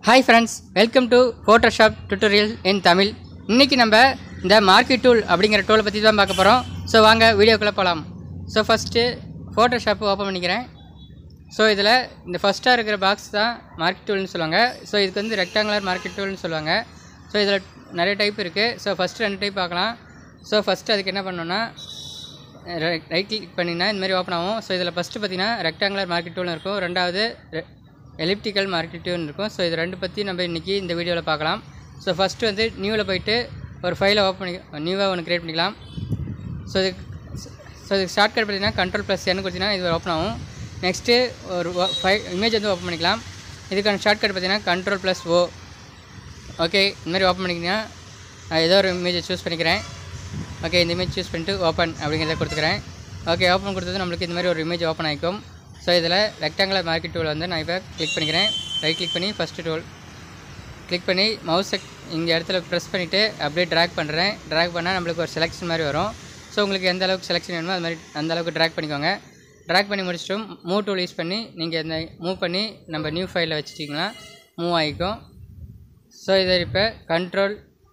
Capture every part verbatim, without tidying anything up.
Hi friends, welcome to Photoshop tutorial in Tamil. இன்னைக்கு நம்ம இந்த மார்க்கெட் டூல் அப்படிங்கற டூலை பத்தி தான் பார்க்க போறோம். சோ வாங்க வீடியோக்குள்ள போலாம். சோ ஃபர்ஸ்ட் Photoshop ஓபன் பண்ணிக்கிறேன். சோ இதுல இந்த ஃபர்ஸ்டா இருக்கிற பாக்ஸ் தான் மார்க்கெட் டூல்னு சொல்வாங்க. சோ இதுக்கு வந்து ரெக்டாங்குலர் மார்க்கெட் டூல்னு சொல்வாங்க. சோ இதுல நிறைய டைப் இருக்கு. சோ ஃபர்ஸ்ட் ரெண்டு டைப் பார்க்கலாம். சோ ஃபர்ஸ்ட் அதுக்கு என்ன பண்ணனும்னா ரைட் கிளிக் பண்ணினா இந்த மாதிரி ஓபன் ஆகும். சோ இதுல ஃபர்ஸ்ட் பாத்தீங்கன்னா ரெக்டாங்குலர் மார்க்கெட் டூல் இருக்கும். இரண்டாவது elliptical market tool இருக்கும். ஸோ இது ரெண்டு பற்றி நம்ம இன்றைக்கி இந்த வீடியோவில் பார்க்கலாம். ஸோ ஃபஸ்ட்டு வந்து நியூவில் போய்ட்டு ஒரு ஃபைலை ஓப்பன் பண்ணி நியூவாக ஒன்று க்ரியேட் பண்ணிக்கலாம். ஸோ இதுக்கு ஸோ இதுக்கு ஷார்ட்கட் பார்த்தீங்கன்னா கண்ட்ரோல் ப்ளஸ் என்ன கொடுத்தீங்கன்னா இது ஓப்பன் ஆகும். நெக்ஸ்ட்டு ஒரு ஃபை இமேஜ் வந்து ஓப்பன் பண்ணிக்கலாம். இதுக்கான ஷார்ட்கட் பார்த்தீங்கன்னா கண்ட்ரோல் ப்ளஸ் ஓ. ஓகே, இந்த மாதிரி ஓப்பன் பண்ணிக்கிங்கன்னா நான் ஏதோ ஒரு இமேஜை சூஸ் பண்ணிக்கிறேன். ஓகே, இந்த இமேஜ் சூஸ் பண்ணிட்டு ஓப்பன் அப்படிங்கிறத கொடுத்துக்கிறேன். ஓகே, ஓப்பன் கொடுத்தது நம்மளுக்கு இந்த மாதிரி ஒரு இமேஜ் ஓப்பன் ஆகிக்கும். ஸோ இதில் ரெக்டாங்குலர் மார்க்கெட் டூல் வந்து நான் இப்போ கிளிக் பண்ணிக்கிறேன். ரைட் கிளிக் பண்ணி ஃபஸ்ட்டு டூல் கிளிக் பண்ணி மவுஸை இங்கே இடத்துல ப்ரெஸ் பண்ணிவிட்டு அப்படியே ட்ராக் பண்ணுறேன். ட்ராக் பண்ணால் நம்மளுக்கு ஒரு செலெக்ஷன் மாதிரி வரும். ஸோ உங்களுக்கு எந்த அளவுக்கு செலெக்ஷன் வேணுமோ அது மாதிரி அந்த அளவுக்கு ட்ராக் பண்ணிக்கோங்க. ட்ராக் பண்ணி முடிச்சிட்டும் மூவ் டூல் யூஸ் பண்ணி நீங்கள் இந்த மூவ் பண்ணி நம்ம நியூ ஃபைலில் வச்சுட்டிங்கன்னா மூவ் ஆகிக்கும். ஸோ இதை இப்போ கண்ட்ரோல்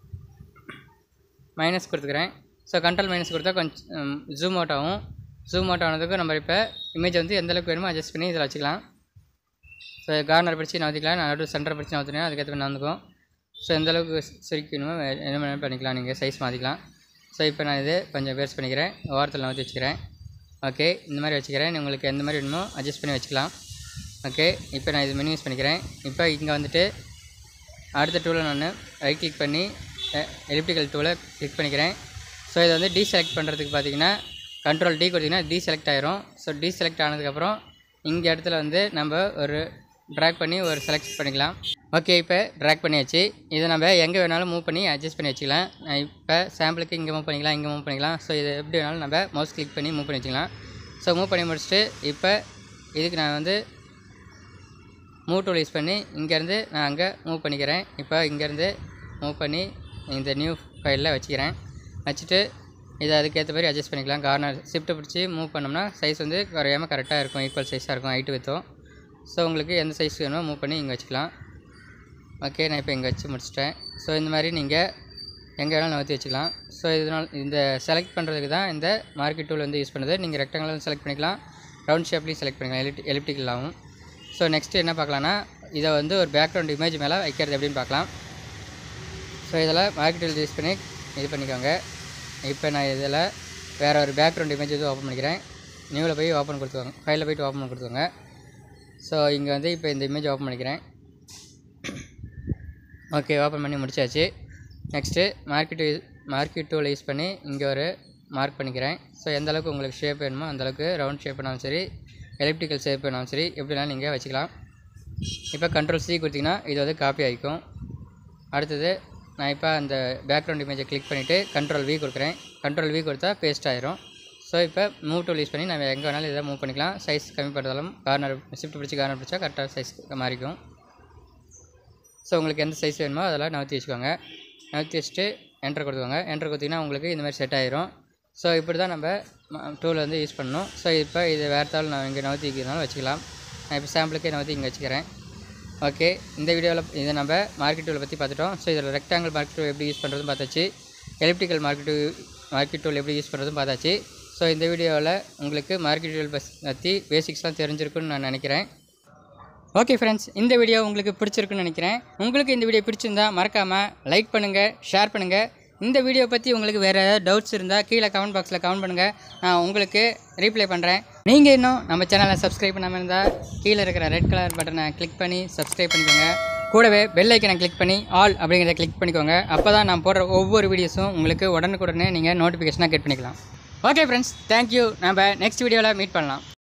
மைனஸ் கொடுத்துக்கிறேன். ஸோ கண்ட்ரோல் மைனஸ் கொடுத்தா கொஞ்சம் ஜூம் அவுட் ஆகும். ஜூம் அவுட் ஆனதுக்கு நம்ம இப்போ இமேஜ் வந்து எந்த அளவுக்கு வேணுமோ அட்ஜஸ்ட் பண்ணி இதில் வச்சுக்கலாம். ஸோ கார்னர் பிடிச்சி நவுத்திக்கலாம். நான் நடு சென்டர் பிடிச்சி நவுத்தினா அதுக்கேற்ற நடந்துக்கும். ஸோ எந்த அளவுக்கு சுருக்கணுமோ என்ன வேணும் பண்ணிக்கலாம். நீங்கள் சைஸ் மாற்றிக்கலாம். ஸோ இப்போ நான் இது கொஞ்சம் பேர்ஸ் பண்ணிக்கிறேன். ஓரத்தில் நவுத்தி வச்சுக்கிறேன். ஓகே, இந்த மாதிரி வச்சுக்கிறேன். உங்களுக்கு எந்த மாதிரி வேணுமோ அட்ஜஸ்ட் பண்ணி வச்சுக்கலாம். ஓகே, இப்போ நான் இது மெனு யூஸ் பண்ணிக்கிறேன். இப்போ இங்கே வந்துட்டு அடுத்த டூலை நான் ரைட் கிளிக் பண்ணி எலிப்டிக்கல் டூலை கிளிக் பண்ணிக்கிறேன். ஸோ இதை வந்து டீசெலக்ட் பண்ணுறதுக்கு பார்த்தீங்கன்னா கண்ட்ரோல் டி கொடுத்திங்கன்னா டீசெலக்ட் ஆயிரும். ஸோ டீசெலக்ட் ஆனதுக்கப்புறம் இங்கே இடத்துல வந்து நம்ம ஒரு ட்ராக் பண்ணி ஒரு செலக்ட் பண்ணிக்கலாம். ஓகே, இப்போ ட்ராக் பண்ணியாச்சு. இதை நம்ம எங்கே வேணாலும் மூவ் பண்ணி அட்ஜஸ்ட் பண்ணி வச்சுக்கலாம். இப்போ சாம்பிளுக்கு இங்கே மூவ் பண்ணிக்கலாம், இங்கே மூவ் பண்ணிக்கலாம். ஸோ இது எப்படி வேணாலும் நம்ம மவுஸ் கிளிக் பண்ணி மூவ் பண்ணி வச்சுக்கலாம். ஸோ மூவ் பண்ணி முடிச்சுட்டு இப்போ இதுக்கு நான் வந்து மூவ் டூல் யூஸ் பண்ணி இங்கேருந்து நான் அங்கே மூவ் பண்ணிக்கிறேன். இப்போ இங்கேருந்து மூவ் பண்ணி இந்த நியூ ஃபைலில் வச்சுக்கிறேன். வச்சுட்டு இதை அதுக்கேற்ற மாதிரி அட்ஜஸ்ட் பண்ணிக்கலாம். கார்னர் ஷிஃப்ட்டை பிடிச்சி மூவ் பண்ணோம்னா சைஸ் வந்து குறையாமல் கரெக்டாக இருக்கும். ஈக்குவல் சைஸாக இருக்கும் ஹைட்டு விற்றும். ஸோ உங்களுக்கு எந்த சைஸ் வேணுமோ மூவ் பண்ணி இங்கே வச்சுக்கலாம். ஓகே, நான் இப்போ இங்கே வச்சு முடிச்சிட்டேன். ஸோ இந்த மாதிரி நீங்கள் எங்கே வேணாலும் நகர்த்தி வச்சுக்கலாம். ஸோ இதனால் இந்த செலக்ட் பண்ணுறதுக்கு தான் இந்த மார்க்கெட் டூல் வந்து யூஸ் பண்ணுறது. நீங்கள் ரெக்டாங்குலர் செலக்ட் பண்ணிக்கலாம், ரவுண்ட் ஷேப்லேயும் செலக்ட் பண்ணிக்கலாம், எலிப்டி எலிப்டிக்கலாகவும். ஸோ நெக்ஸ்ட்டு என்ன பார்க்கலான்னா இதை வந்து ஒரு பேக்ரவுண்ட் இமேஜ் மேலே வைக்கிறது எப்படின்னு பார்க்கலாம். ஸோ இதில் மார்க்கெட் டூல் யூஸ் பண்ணி இது பண்ணிக்கோங்க. இப்போ நான் இதில் வேறு ஒரு பேக்ரவுண்ட் இமேஜ் வந்து ஓப்பன் பண்ணிக்கிறேன். நியூவில் போய் ஓப்பன் கொடுத்துக்கோங்க, ஃபைலில் போய்ட்டு ஓப்பன் கொடுத்துக்கோங்க. ஸோ இங்கே வந்து இப்போ இந்த இமேஜ் ஓப்பன் பண்ணிக்கிறேன். ஓகே, ஓப்பன் பண்ணி முடிச்சாச்சு. நெக்ஸ்ட்டு மார்க்கெட் மார்க்கெட் டூலை யூஸ் பண்ணி இங்கே ஒரு மார்க் பண்ணிக்கிறேன். ஸோ எந்த அளவுக்கு உங்களுக்கு ஷேப் வேணுமோ அந்தளவுக்கு ரவுண்ட் ஷேப் வேணாலும் சரி, எலிப்டிக்கல் ஷேப் வேணாலும் சரி, எப்படினாலும் நீங்கள் வச்சுக்கலாம். இப்போ கண்ட்ரோல் சி கொடுத்திங்கன்னா இது வந்து காப்பி ஆகிக்கும். அடுத்தது நான் இப்போ அந்த பேக்ரவுண்ட் இமேஜை கிளிக் பண்ணிவிட்டு கண்ட்ரோல் வி கொடுக்குறேன். கண்ட்ரோல் வி கொடுத்தா பேஸ்ட் ஆயிரும். ஸோ இப்போ மூவ் டூல் யூஸ் பண்ணி நம்ம எங்கே வேணாலும் இதை மூவ் பண்ணிக்கலாம். சைஸ் கம்மி பண்ணுறதாலும் கார்னர் ஷிஃப்ட் பிடிச்சி கார்னர் பிடிச்சா கரெக்டாக சைஸ் மாறிக்கும். ஸோ உங்களுக்கு எந்த சைஸ் வேணுமோ அதெல்லாம் நகர்த்தி வச்சுக்கோங்க. நகர்த்தி வச்சுட்டு என்டர் கொடுத்துக்கோங்க. என்டர் கொடுத்திங்கன்னா உங்களுக்கு இந்த மாதிரி செட் ஆயிரும். ஸோ இப்படி தான் நம்ம டூல் வந்து யூஸ் பண்ணணும். ஸோ இப்போ இது வேறு தாள் நான் இங்கே நகர்த்தி வைக்கிறதுனால வச்சுக்கலாம். நான் இப்போ சாம்பிளுக்கே நகர்த்தி இங்கே வச்சுக்கிறேன். ஓகே, இந்த வீடியோவில் இதை நம்ம மார்க்கெட் டூலை பற்றி பார்த்துட்டோம். ஸோ இதில் ரெக்டாங்கிள் மார்க்கெட் டூல் எப்படி யூஸ் பண்ணுறதும் பார்த்தாச்சு, எலிப்டிக்கல் மார்க்கெட் மார்க்கெட் டூல் எப்படி யூஸ் பண்ணுறதும் பார்த்தாச்சு. ஸோ இந்த வீடியோவில் உங்களுக்கு மார்க்கெட் டூல் பற்றி பேசிக்ஸ்லாம் தெரிஞ்சிருக்குன்னு நான் நினைக்கிறேன். ஓகே ஃப்ரெண்ட்ஸ், இந்த வீடியோ உங்களுக்கு பிடிச்சிருக்குன்னு நினைக்கிறேன். உங்களுக்கு இந்த வீடியோ பிடிச்சிருந்தால் மறக்காமல் லைக் பண்ணுங்கள், ஷேர் பண்ணுங்கள். இந்த வீடியோ பற்றி உங்களுக்கு வேறு ஏதாவது டவுட்ஸ் இருந்தால் கீழே கமெண்ட் பாக்ஸில் கமெண்ட் பண்ணுங்கள், நான் உங்களுக்கு ரீப்ளை பண்ணுறேன். நீங்கள் இன்னும் நம்ம சேனலை சப்ஸ்கிரைப் பண்ணாமல் இருந்தால் கீழே இருக்கிற ரெட் கலர் பட்டனை கிளிக் பண்ணி சப்ஸ்கிரைப் பண்ணிக்கோங்க. கூடவே பெல் ஐக்கனை கிளிக் பண்ணி ஆல் அப்படிங்கிறத கிளிக் பண்ணிக்கோங்க. அப்போ தான் நான் போடுற ஒவ்வொரு வீடியோஸும் உங்களுக்கு உடனுக்குடனே நீங்கள் நோட்டிஃபிகேஷனாக கெட் பண்ணிக்கலாம். Okay friends, thank you. நம்ம நெக்ஸ்ட் வீடியோவில் மீட் பண்ணலாம்.